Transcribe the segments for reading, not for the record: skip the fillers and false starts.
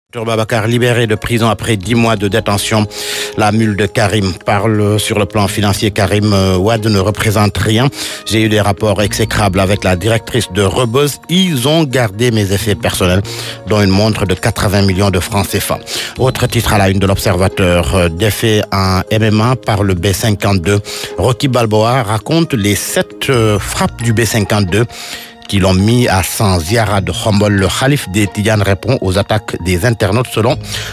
Babacar libéré de prison après 10 mois de détention. La mule de Karim parle sur le plan financier. Karim Wade ne représente rien. J'ai eu des rapports exécrables avec la directrice de Rebeuss. Ils ont gardé mes effets personnels, dont une montre de 80 millions de francs CFA. Autre titre à la une de l'Observateur, défait en MMA par le B52. Rocky Balboa raconte les 7 frappes du B52 qui l'ont mis à 100. Ziara de Khombol, le Khalif des Tidianes répond aux attaques des internautes selon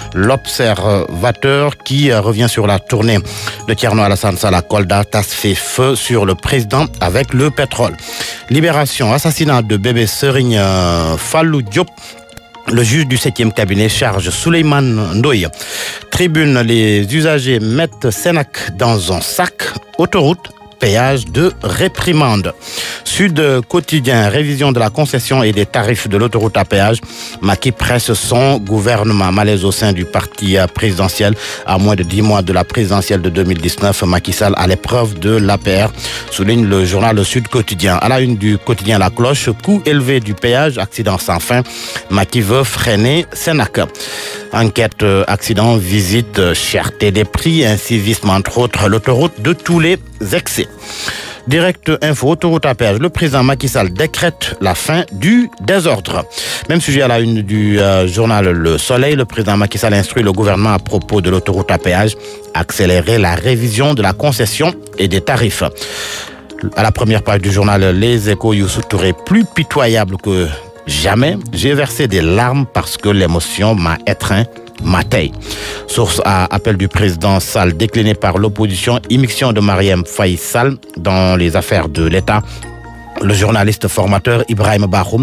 l'Observateur qui revient sur la tournée de Thierno Alassane Sall à Kolda. TAS fait feu sur le président avec le pétrole. Libération, assassinat de bébé Serigne Fallou Diop. Le juge du 7e cabinet charge Souleymane Ndoye. Tribune, les usagers mettent Sénac dans un sac. Autoroute, péage de réprimande. Sud Quotidien, révision de la concession et des tarifs de l'autoroute à péage. Macky presse son gouvernement. Malaise au sein du parti présidentiel. À moins de 10 mois de la présidentielle de 2019, Macky Sall à l'épreuve de l'APR, souligne le journal Sud Quotidien. À la une du quotidien La Cloche, coût élevé du péage, accident sans fin. Macky veut freiner Sénac. Enquête, accident, visite, cherté des prix, incivisme entre autres, l'autoroute de tous les excès. Direct info, autoroute à péage. Le président Macky Sall décrète la fin du désordre. Même sujet à la une du journal Le Soleil. Le président Macky Sall instruit le gouvernement à propos de l'autoroute à péage. Accélérer la révision de la concession et des tarifs. À la première page du journal Les Échos, Youssou Touré, plus pitoyable que jamais. J'ai versé des larmes parce que l'émotion m'a étreint. Matei. Source à appel du président Sall décliné par l'opposition, immixtion de Marième Faye Sall dans les affaires de l'État. Le journaliste formateur Ibrahim Bahoum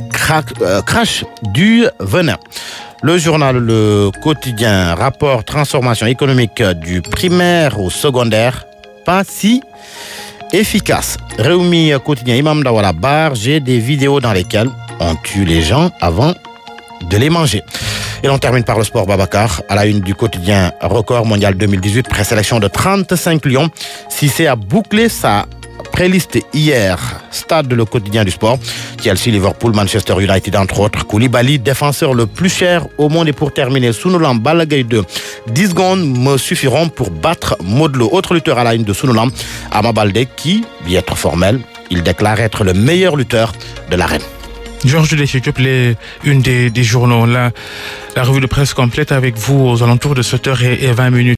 crache du venin. Le journal Le Quotidien, rapport transformation économique du primaire au secondaire, pas si efficace. Réumi Quotidien, Imam Dawala Bar, j'ai des vidéos dans lesquelles on tue les gens avant de les manger. Et l'on termine par le sport, Babacar. À la une du quotidien Record Mondial 2018, présélection de 35 lions. Cissé a bouclé sa préliste hier. Stade, le quotidien du sport. Chelsea, Liverpool, Manchester United, entre autres. Koulibaly, défenseur le plus cher au monde. Et pour terminer, Sunulam, Balla Gaye 2. 10 secondes me suffiront pour battre Modlo. Autre lutteur à la une de Sunulam, Ama Baldé, qui, bien être formel, il déclare être le meilleur lutteur de l'arène. Georges Deschicop, une des journaux. La revue de presse complète avec vous aux alentours de 7h20.